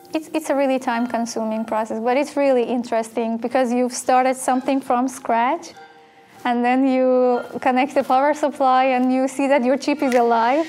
It's a really time-consuming process, but it's really interesting because you've started something from scratch, and then you connect the power supply and you see that your chip is alive.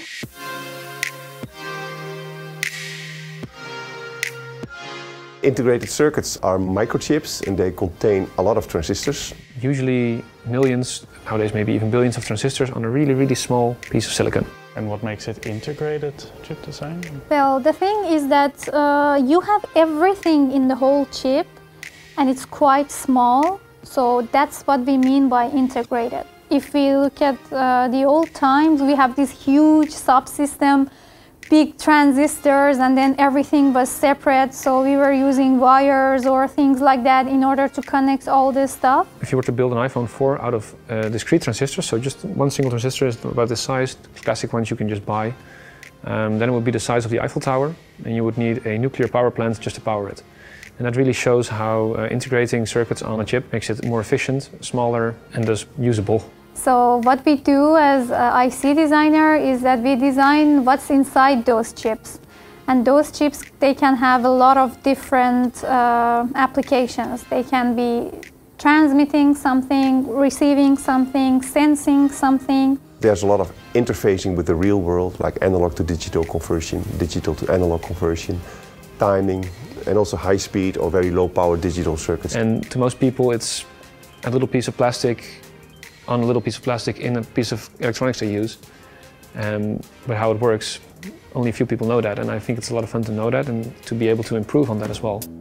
Integrated circuits are microchips and they contain a lot of transistors. Usually millions, nowadays maybe even billions of transistors on a really, really small piece of silicon. And what makes it integrated chip design? Well, the thing is that you have everything in the whole chip and it's quite small, so that's what we mean by integrated. If we look at the old times, we have this huge subsystem, big transistors, and then everything was separate, so we were using wires or things like that in order to connect all this stuff. If you were to build an iPhone 4 out of discrete transistors, so just one single transistor is about this size, classic ones you can just buy, then it would be the size of the Eiffel Tower, and you would need a nuclear power plant just to power it. And that really shows how integrating circuits on a chip makes it more efficient, smaller, and thus usable. So what we do as IC designer is that we design what's inside those chips. And those chips, they can have a lot of different applications. They can be transmitting something, receiving something, sensing something. There's a lot of interfacing with the real world, like analog to digital conversion, digital to analog conversion, timing, and also high speed or very low power digital circuits. And to most people, it's a little piece of plastic on a little piece of plastic in a piece of electronics they use. But how it works, only a few people know that, and I think it's a lot of fun to know that and to be able to improve on that as well.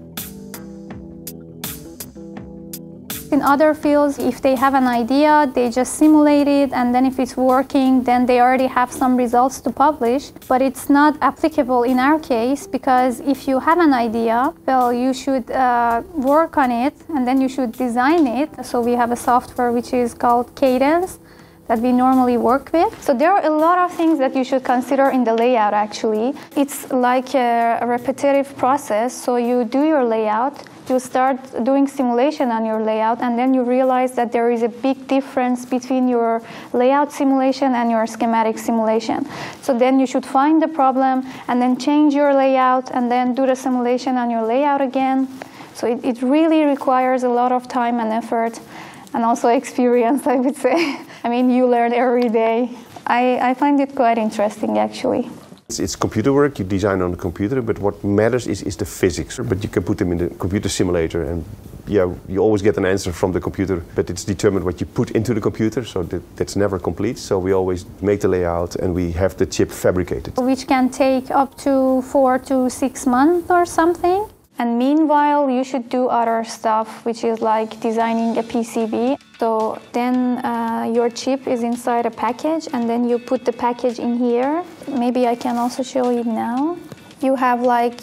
In other fields, if they have an idea, they just simulate it, and then if it's working, then they already have some results to publish. But it's not applicable in our case, because if you have an idea, well, you should work on it, and then you should design it. So we have a software which is called Cadence that we normally work with. So there are a lot of things that you should consider in the layout, actually. It's like a repetitive process, so you do your layout, you start doing simulation on your layout, and then you realize that there is a big difference between your layout simulation and your schematic simulation. So then you should find the problem and then change your layout and then do the simulation on your layout again. So it really requires a lot of time and effort and also experience, I would say. I mean, you learn every day. I find it quite interesting, actually. It's computer work, you design on the computer, but what matters is the physics. But you can put them in the computer simulator and yeah, you always get an answer from the computer, but it's determined what you put into the computer, so that's never complete. So we always make the layout and we have the chip fabricated. Which can take up to 4 to 6 months or something. And meanwhile, you should do other stuff, which is like designing a PCB. So then your chip is inside a package, and then you put the package in here. Maybe I can also show you now. You have like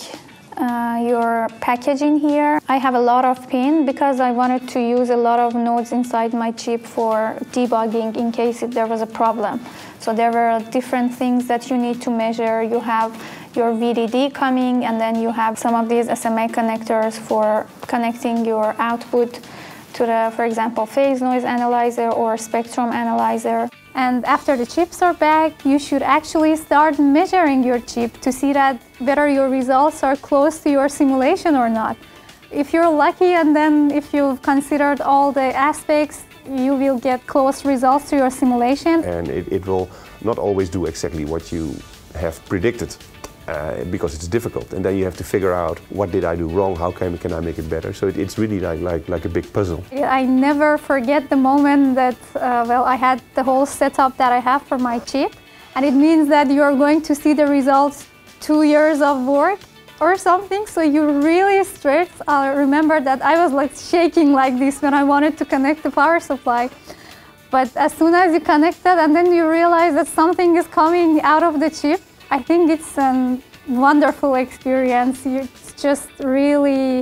your package in here. I have a lot of pins because I wanted to use a lot of nodes inside my chip for debugging in case if there was a problem. So there were different things that you need to measure. You have your VDD coming, and then you have some of these SMA connectors for connecting your output to the, for example, phase noise analyzer or spectrum analyzer. And after the chips are back, you should actually start measuring your chip to see that whether your results are close to your simulation or not. If you're lucky, and then if you've considered all the aspects, you will get close results to your simulation. And it will not always do exactly what you have predicted. Because it's difficult, and then you have to figure out what did I do wrong, how can I make it better. So it's really like a big puzzle. I never forget the moment that well, I had the whole setup that I have for my chip, and it means that you're going to see the results 2 years of work or something, so you're really stressed. I remember that I was like shaking like this when I wanted to connect the power supply. But as soon as you connect that and then you realize that something is coming out of the chip, I think it's a wonderful experience. It's just really,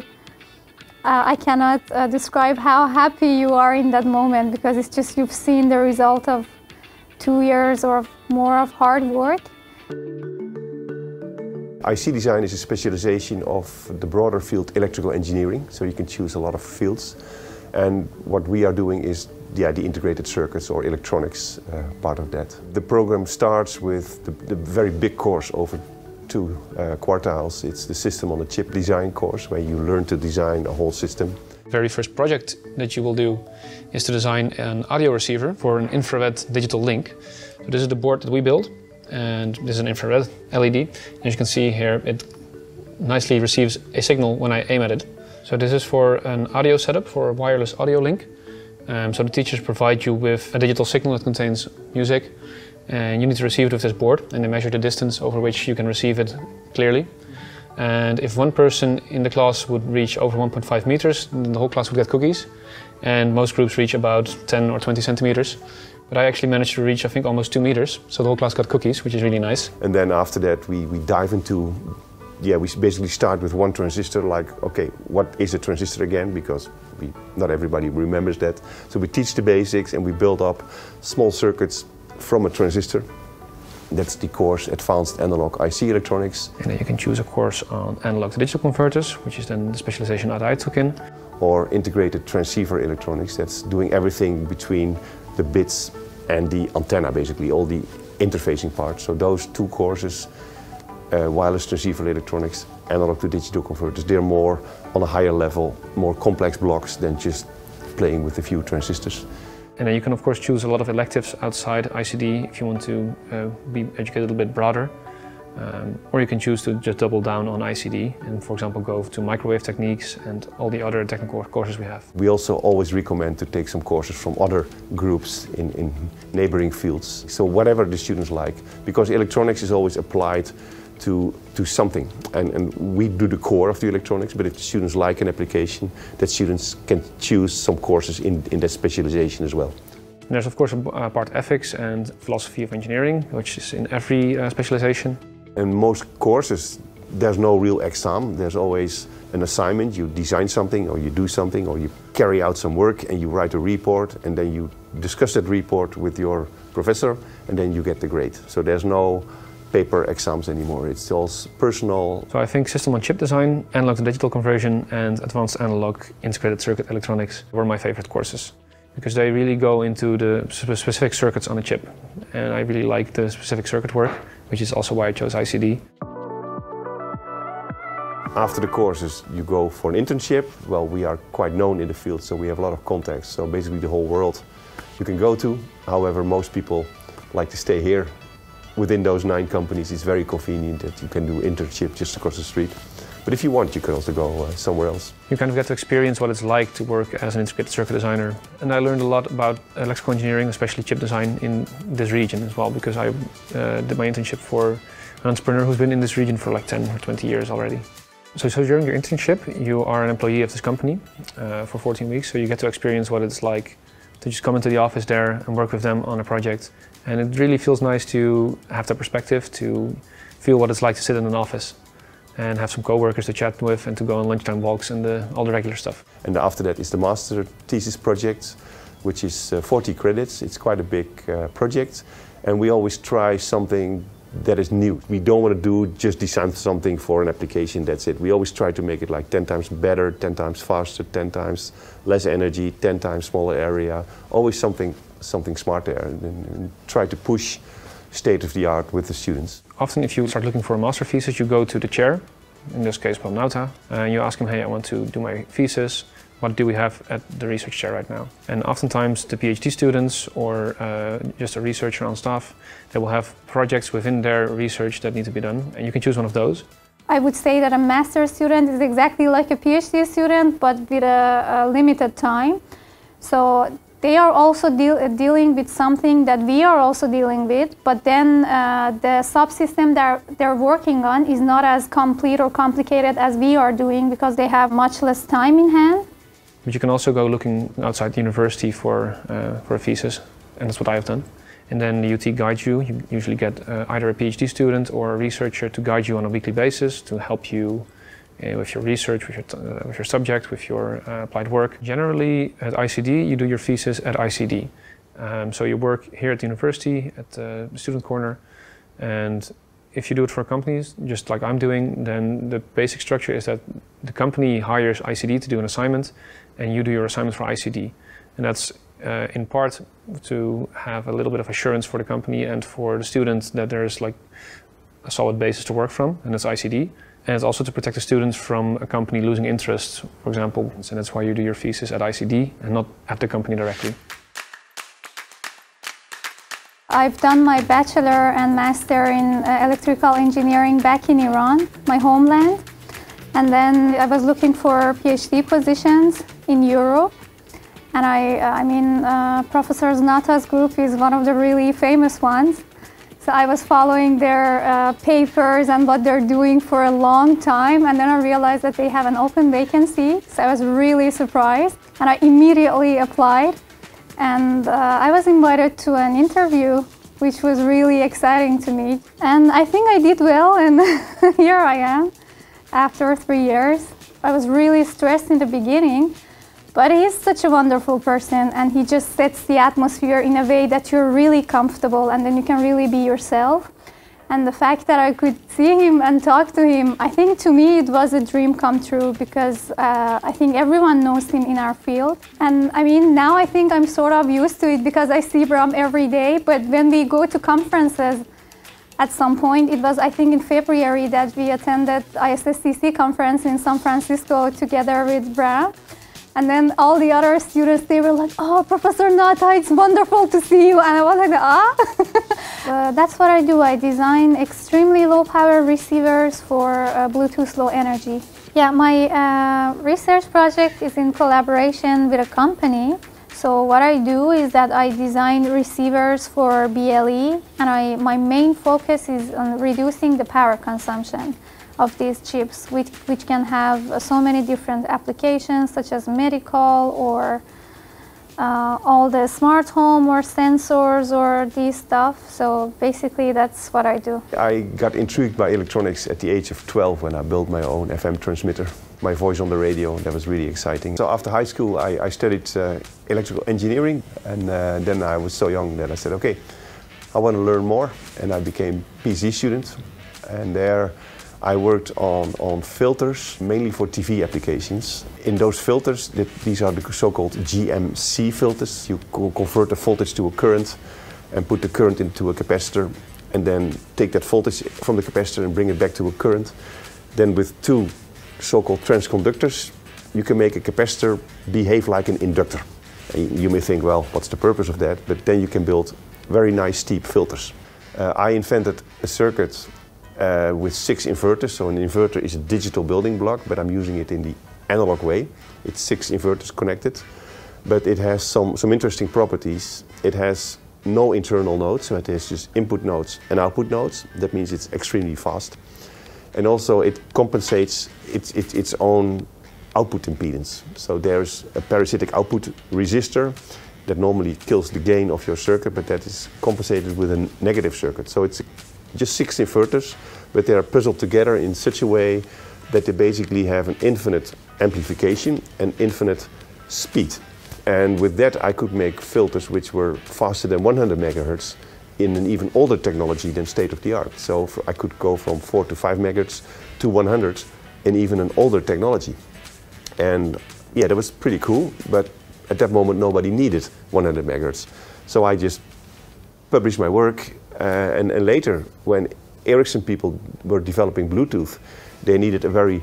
I cannot describe how happy you are in that moment, because it's just you've seen the result of 2 years or more of hard work. IC design is a specialization of the broader field electrical engineering, so you can choose a lot of fields. And what we are doing is the integrated circuits or electronics part of that. The program starts with the very big course over two quartiles. It's the system on a chip design course where you learn to design a whole system. The very first project that you will do is to design an audio receiver for an infrared digital link. So this is the board that we built, and this is an infrared LED. As you can see here, it nicely receives a signal when I aim at it. So this is for an audio setup, for a wireless audio link. So the teachers provide you with a digital signal that contains music, and you need to receive it with this board, and they measure the distance over which you can receive it clearly. And if one person in the class would reach over 1.5 meters, then the whole class would get cookies. And most groups reach about 10 or 20 centimeters. But I actually managed to reach, I think, almost 2 meters. So the whole class got cookies, which is really nice. And then after that, we dive into, we basically start with one transistor, like, okay, what is a transistor again? Because not everybody remembers that. So we teach the basics and we build up small circuits from a transistor. That's the course Advanced Analog IC Electronics. And then you can choose a course on analog to digital converters, which is then the specialization that I took in. Or Integrated Transceiver Electronics, that's doing everything between the bits and the antenna, basically, all the interfacing parts. So those two courses, Wireless Transceiver Electronics, Analog to Digital Converters, they're more on a higher level, more complex blocks than just playing with a few transistors. And then you can of course choose a lot of electives outside ICD if you want to be educated a little bit broader. Or you can choose to just double down on ICD and, for example, go to microwave techniques and all the other technical courses we have. We also always recommend to take some courses from other groups in neighboring fields. So whatever the students like, because electronics is always applied to something. And we do the core of the electronics, but if the students like an application, that students can choose some courses in that specialization as well. And there's of course a part ethics and philosophy of engineering, which is in every specialization. In most courses, there's no real exam. There's always an assignment. You design something, or you do something, or you carry out some work and you write a report, and then you discuss that report with your professor, and then you get the grade. So there's no paper exams anymore. It's all personal. So I think system on chip design, analog to digital conversion, and advanced analog integrated circuit electronics were my favorite courses, because they really go into the specific circuits on a chip. And I really like the specific circuit work, which is also why I chose ICD. After the courses, you go for an internship. Well, we are quite known in the field, so we have a lot of contacts. So basically the whole world you can go to. However, most people like to stay here. Within those 9 companies, it's very convenient that you can do internship just across the street. But if you want, you can also go somewhere else. You kind of get to experience what it's like to work as an integrated circuit designer. And I learned a lot about electrical engineering, especially chip design, in this region as well, because I did my internship for an entrepreneur who's been in this region for like 10 or 20 years already. So during your internship, you are an employee of this company for 14 weeks, so you get to experience what it's like to just come into the office there and work with them on a project. And it really feels nice to have that perspective, to feel what it's like to sit in an office and have some co-workers to chat with and to go on lunchtime walks and all the regular stuff. And after that is the master thesis project, which is 40 credits. It's quite a big project, and we always try something that is new. We don't want to just design something for an application, that's it. We always try to make it like 10 times better, 10 times faster, 10 times less energy, 10 times smaller area. Always something smart there, and try to push state of the art with the students. Often if you start looking for a master thesis, you go to the chair, in this case Bram Nauta, and you ask him, hey, I want to do my thesis. What do we have at the research chair right now? And oftentimes the PhD students or just a researcher on staff, they will have projects within their research that need to be done, and you can choose one of those. I would say that a master's student is exactly like a PhD student, but with a limited time. So they are also dealing with something that we are also dealing with, but then the subsystem that they're working on is not as complete or complicated as we are doing, because they have much less time in hand. But you can also go looking outside the university for a thesis, and that's what I have done. And then the UT guides you. You usually get either a PhD student or a researcher to guide you on a weekly basis to help you with your research, with your subject, with your applied work. Generally at ICD, you do your thesis at ICD. So you work here at the university, at the student corner, and if you do it for companies, just like I'm doing, then the basic structure is that the company hires ICD to do an assignment, and you do your assignment for ICD. And that's in part to have a little bit of assurance for the company and for the students that there's like a solid basis to work from, and it's ICD. And it's also to protect the students from a company losing interest, for example. And that's why you do your thesis at ICD and not at the company directly. I've done my bachelor and master in electrical engineering back in Iran, my homeland. And then I was looking for PhD positions in Europe. And Professor Nauta's group is one of the really famous ones. So I was following their papers and what they're doing for a long time, and then I realized that they have an open vacancy. So I was really surprised, and I immediately applied. And I was invited to an interview, which was really exciting to me. And I think I did well, and here I am after 3 years. I was really stressed in the beginning, but he's such a wonderful person, and he just sets the atmosphere in a way that you're really comfortable, and then you can really be yourself. And the fact that I could see him and talk to him, I think to me it was a dream come true, because I think everyone knows him in our field. And I mean, now I think I'm sort of used to it because I see Bram every day, but when we go to conferences, at some point, it was I think in February that we attended ISSCC conference in San Francisco together with Bram. And then all the other students, they were like, "Oh, Professor Nauta, it's wonderful to see you." And I was like, that's what I do. I design extremely low power receivers for Bluetooth low energy. Yeah, my research project is in collaboration with a company. So what I do is that I design receivers for BLE, and my main focus is on reducing the power consumption of these chips, which can have so many different applications, such as medical or all the smart home or sensors or these stuff. So basically that's what I do. I got intrigued by electronics at the age of 12 when I built my own FM transmitter. My voice on the radio, that was really exciting. So after high school I studied electrical engineering, and then I was so young that I said, okay, I want to learn more, and I became PhD student, and there I worked on filters, mainly for TV applications. In those filters, these are the so-called GMC filters. You convert the voltage to a current and put the current into a capacitor, and then take that voltage from the capacitor and bring it back to a current. Then with two so-called transconductors, you can make a capacitor behave like an inductor. And you may think, well, what's the purpose of that? But then you can build very nice steep filters. I invented a circuit with 6 inverters. So an inverter is a digital building block, but I'm using it in the analog way. It's 6 inverters connected, but it has some interesting properties. It has no internal nodes, so it has just input nodes and output nodes. That means it's extremely fast. And also it compensates its own output impedance. So there's a parasitic output resistor that normally kills the gain of your circuit, but that is compensated with a negative circuit. So it's just 6 inverters, but they are puzzled together in such a way that they basically have an infinite amplification and infinite speed. And with that I could make filters which were faster than 100 megahertz in an even older technology than state-of-the-art. So I could go from 4 to 5 megahertz to 100 in even an older technology. And yeah, that was pretty cool, but at that moment nobody needed 100 megahertz. So I just published my work, and later when Ericsson people were developing Bluetooth, they needed a very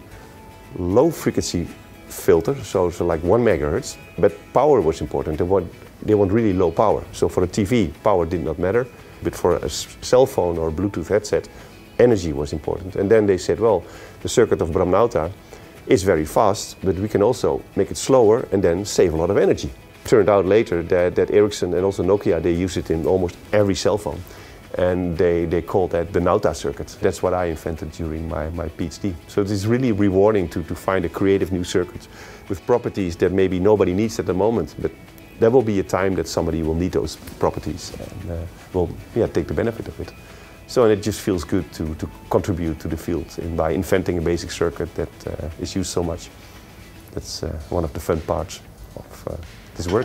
low frequency filter, so like 1 megahertz, but power was important. They want really low power. So for a TV, power did not matter, but for a cell phone or Bluetooth headset, energy was important. And then they said, well, the circuit of Bram Nauta is very fast, but we can also make it slower and then save a lot of energy. Turned out later that Ericsson and also Nokia, they use it in almost every cell phone. And they call that the Nauta circuit. That's what I invented during my PhD. So it is really rewarding to find a creative new circuit with properties that maybe nobody needs at the moment, but there will be a time that somebody will need those properties and will take the benefit of it. So and it just feels good to contribute to the field by inventing a basic circuit that is used so much. That's one of the fun parts of this work.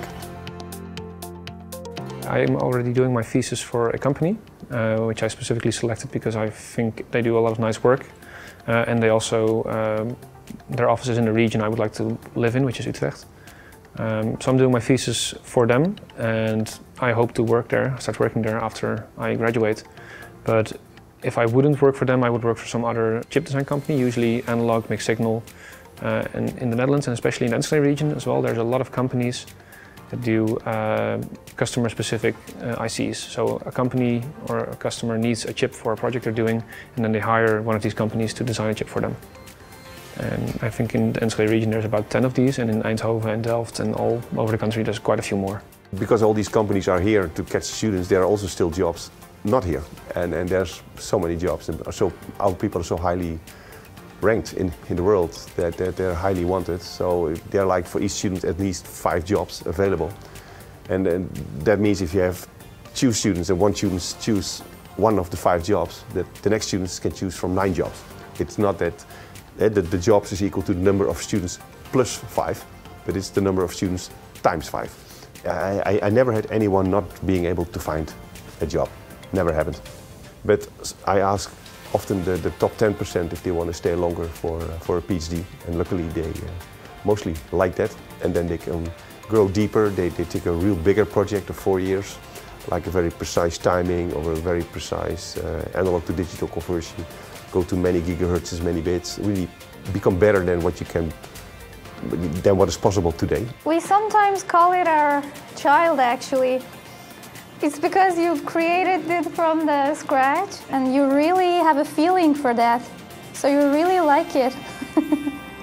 I am already doing my thesis for a company, which I specifically selected because I think they do a lot of nice work. And they also, their office is in the region I would like to live in, which is Utrecht. So I'm doing my thesis for them, and I hope to work there, start working there after I graduate. But If I wouldn't work for them, I would work for some other chip design company, usually analog, mixed signal. And in the Netherlands, and especially in the Enschede region as well, there's a lot of companies that do customer-specific ICs. So a company or a customer needs a chip for a project they're doing, and then they hire one of these companies to design a chip for them. And I think in the Enschede region there's about 10 of these, and in Eindhoven and Delft and all over the country there's quite a few more. Because all these companies are here to catch students, there are also still jobs not here. And there's so many jobs, and so our people are so highly ranked in the world that they're highly wanted. So they're like, for each student, at least 5 jobs available. And that means if you have 2 students and one student choose one of the 5 jobs, that the next students can choose from 9 jobs. It's not that the jobs is equal to the number of students plus 5, but it's the number of students times 5. I never had anyone not being able to find a job. Never happened. But I ask often the top 10% if they want to stay longer for a PhD, and luckily they mostly like that, and then they can grow deeper. They take a real bigger project of 4 years, like a very precise timing or a very precise analog to digital conversion, go to many gigahertz, many bits, really become better than what is possible today. We sometimes call it our child, actually. It's because you created it from the scratch and you really have a feeling for that. So you really like it.